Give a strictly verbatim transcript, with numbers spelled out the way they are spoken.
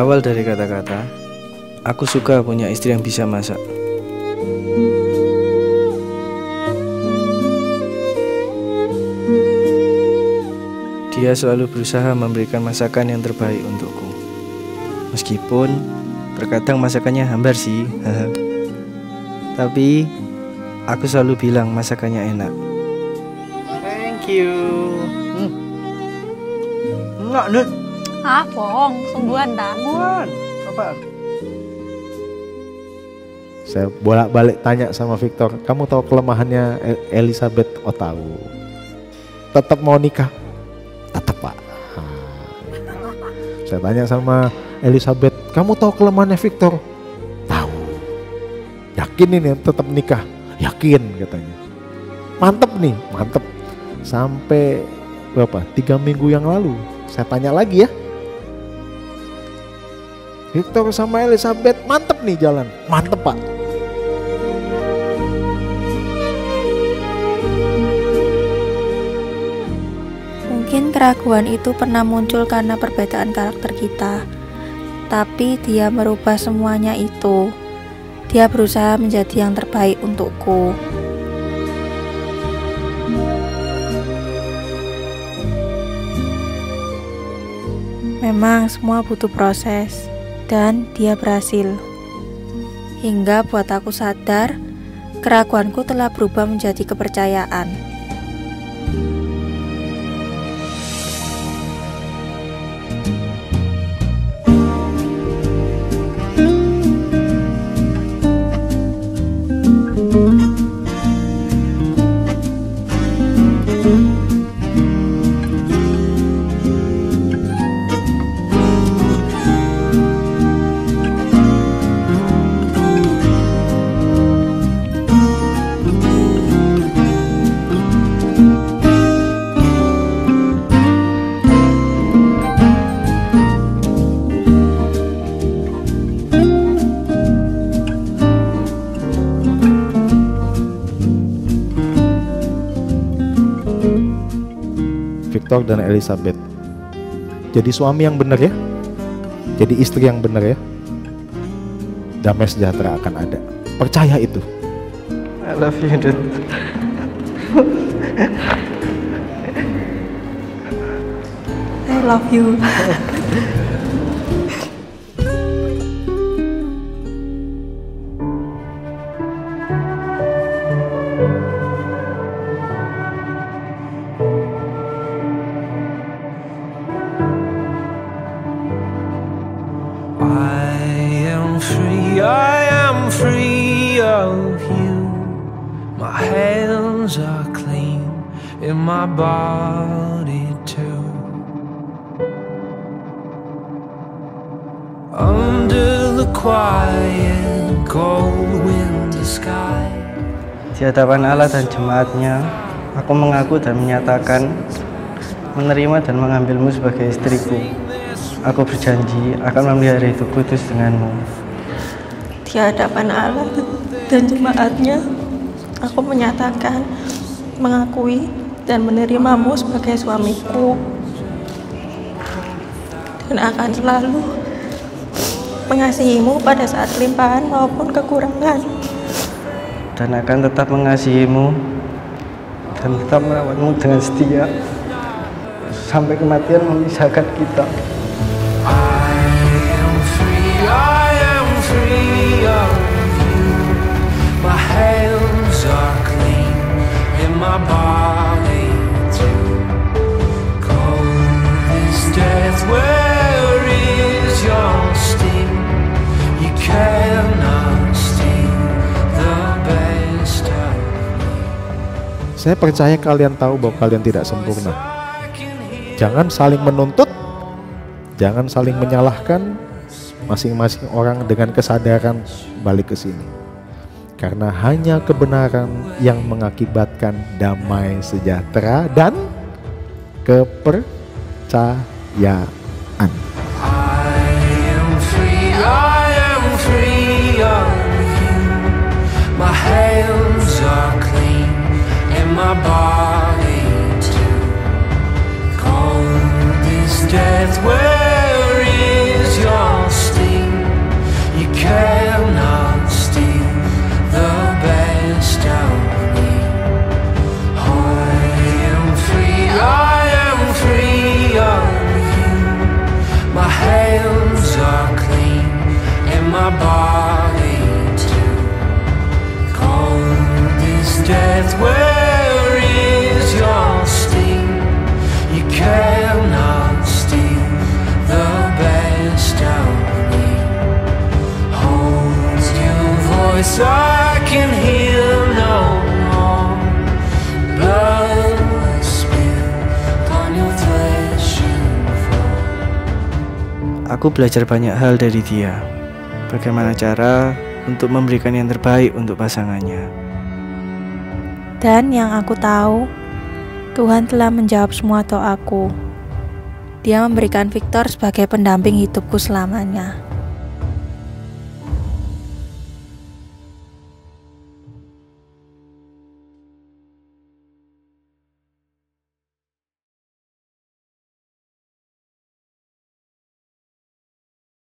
Berawal dari kata-kata, aku suka punya istri yang bisa masak. Dia selalu berusaha memberikan masakan yang terbaik untukku. Meskipun terkadang masakannya hambar sih. Tapi aku selalu bilang masakannya enak. Thank you. Hmm. Enggak, Nut. Ah, bohong, sungguhan dah. Sungguhan. Apa? Saya bolak-balik tanya sama Victor, kamu tahu kelemahannya Elizabeth? Oh tahu. Tetap mau nikah? Tetap, Pak. Nah. Saya tanya sama Elizabeth, kamu tahu kelemahannya Victor? Tahu. Yakin ini tetap nikah? Yakin katanya. Mantep nih, mantep. Sampai berapa? Tiga minggu yang lalu saya tanya lagi ya, Victor sama Elizabeth mantep nih jalan? Mantep, Pak. Mungkin keraguan itu pernah muncul karena perbedaan karakter kita, tapi dia merubah semuanya itu. Dia berusaha menjadi yang terbaik untukku. Memang semua butuh proses, dan dia berhasil. Hingga buat aku sadar, keraguanku telah berubah menjadi kepercayaan. Victor dan Elizabeth, jadi suami yang benar ya, jadi istri yang benar ya, damai sejahtera akan ada, percaya itu. I love you, Dut. I love you. I am free, I am free of you. My hands are clean in my body too. Under the quiet cold winter sky. Di hadapan Allah dan jemaatnya, aku mengaku dan menyatakan menerima dan mengambilmu sebagai istriku. Aku berjanji akan memelihara hidup kudus denganmu. Di hadapan Allah dan jemaatnya, aku menyatakan, mengakui, dan menerimamu sebagai suamiku, dan akan selalu mengasihimu pada saat limpahan maupun kekurangan, Dan akan tetap mengasihimu dan tetap merawatmu dengan setia sampai kematian memisahkan kita. My body too cold is death. Where is your sting? You cannot steal the best of me. Saya percaya kalian tahu bahwa kalian tidak sempurna. Jangan saling menuntut, jangan saling menyalahkan. Masing-masing orang dengan kesadaran balik ke sini. Karena hanya kebenaran yang mengakibatkan damai sejahtera dan kepercayaan. I am free, I am free of you. My hands are clean and my body too. Cold is death, where is your voice I can hear no more. Blood spilled on your threshing floor. Aku belajar banyak hal dari dia. Bagaimana cara untuk memberikan yang terbaik untuk pasangannya. Dan yang aku tahu, Tuhan telah menjawab semua doaku. Dia memberikan Victor sebagai pendamping hidupku selamanya.